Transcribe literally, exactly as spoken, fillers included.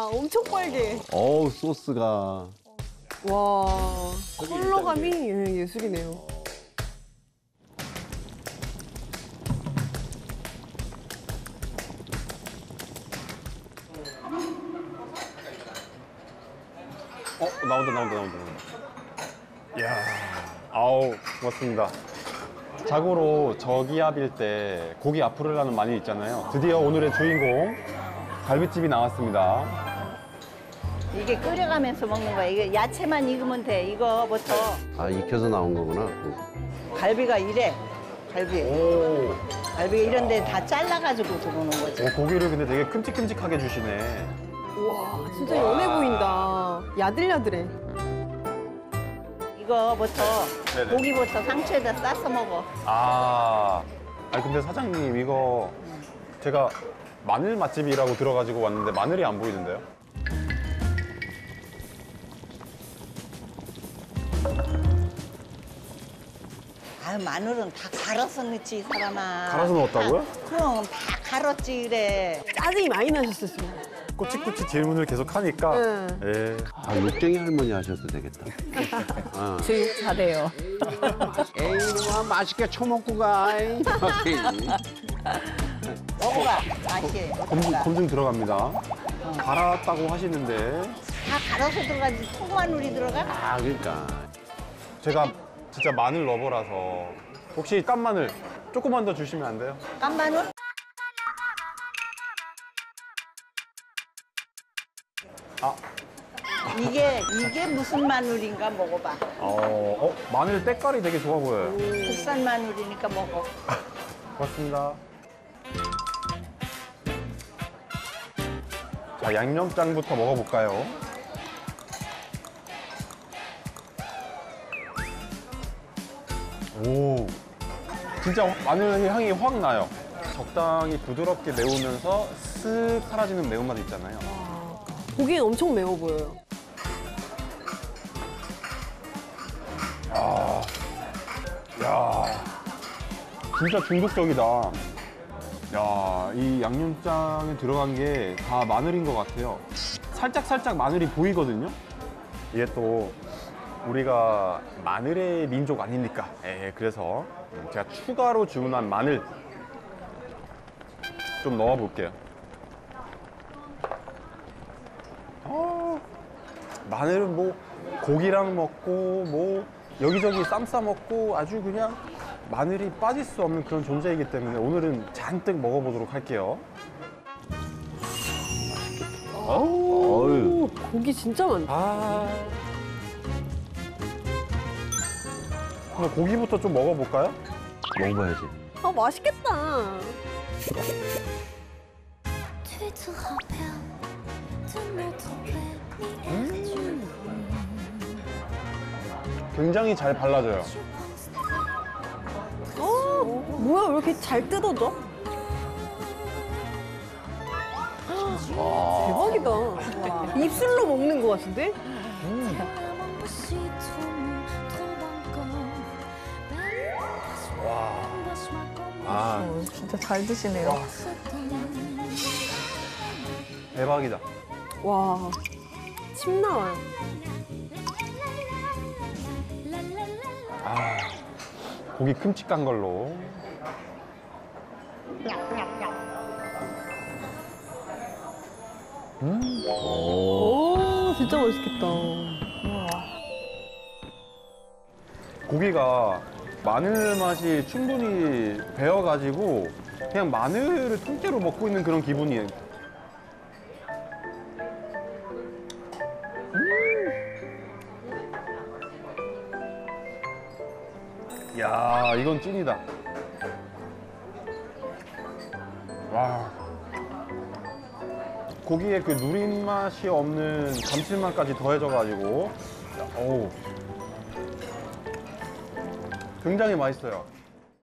엄청 빨개. 어우, 소스가. 와, 컬러감이 예, 예술이네요. 어, 나온다, 나온다, 나온다. 이야, 아우, 고맙습니다. 자고로 저기압일 때 고기 앞으로 가는 마늘 있잖아요. 드디어 오늘의 주인공, 갈비집이 나왔습니다. 이게 끓여가면서 먹는 거야. 이게 야채만 익으면 돼. 이거부터. 아, 익혀서 나온 거구나. 갈비가 이래. 갈비. 오, 갈비가 이런 데 다 잘라가지고 들어오는 거지. 오, 고기를 근데 되게 큼직큼직하게 주시네. 우와, 진짜 연해 보인다. 야들야들해. 이거부터 네네. 고기부터 상추에다 싸서 먹어. 아, 아니 근데 사장님 이거 제가 마늘 맛집이라고 들어가지고 왔는데 마늘이 안 보이는데요? 아 마늘은 다 갈아서 넣지 이 사람아. 갈아서 넣었다고요? 다, 그럼 다 갈았지 그래. 짜증이 많이 나셨었어요. 꼬치꼬치 질문을 계속 하니까 응. 예. 아, 육쟁이 할머니 하셔도 되겠다. 아. 제육 잘해요. 에이, 와, 맛있게 처먹고 가. 에이. 먹어봐. 맛이. 검증, 어떤가. 검증 들어갑니다. 갈았다고 하시는데 다 갈아서 들어가지 통마늘이 들어가? 아, 그러니까. 제가 진짜 마늘 러버라서 혹시 깐 마늘 조금만 더 주시면 안 돼요? 깐 마늘? 아, 이게 이게 무슨 마늘인가 먹어봐. 어, 어 마늘 때깔이 되게 좋아 보여요. 국산 마늘이니까 먹어. 고맙습니다. 자, 양념장부터 먹어볼까요? 오, 진짜 마늘 향이 확 나요. 적당히 부드럽게 매우면서 쓱 사라지는 매운맛 있잖아요. 보기엔 엄청 매워 보여요. 야, 야, 진짜 중독적이다. 야, 이 양념장에 들어간 게 다 마늘인 것 같아요. 살짝 살짝 마늘이 보이거든요. 이게 또 우리가 마늘의 민족 아닙니까? 예, 그래서 제가 추가로 주문한 마늘 좀 넣어볼게요. 어, 마늘은 뭐 고기랑 먹고 뭐 여기저기 쌈 싸 먹고 아주 그냥 마늘이 빠질 수 없는 그런 존재이기 때문에 오늘은 잔뜩 먹어보도록 할게요. 어유. 고기 진짜 많다. 아. 그럼 고기부터 좀 먹어볼까요? 먹어봐야지. 아, 맛있겠다. 굉장히 잘 발라져요. 어, 뭐야, 왜 이렇게 잘 뜯어져? 대박이다. 입술로 먹는 것 같은데? 아, 진짜 잘 드시네요. 대박이다. 와, 침 나와요. 아, 고기 큼직한 걸로. 음, 오. 오, 진짜 맛있겠다. 고기가 마늘 맛이 충분히 배어가지고 그냥 마늘을 통째로 먹고 있는 그런 기분이에요. 음. 야, 이건 찐이다. 와. 고기에 그 누린 맛이 없는 감칠맛까지 더해져가지고, 어우. 굉장히 맛있어요.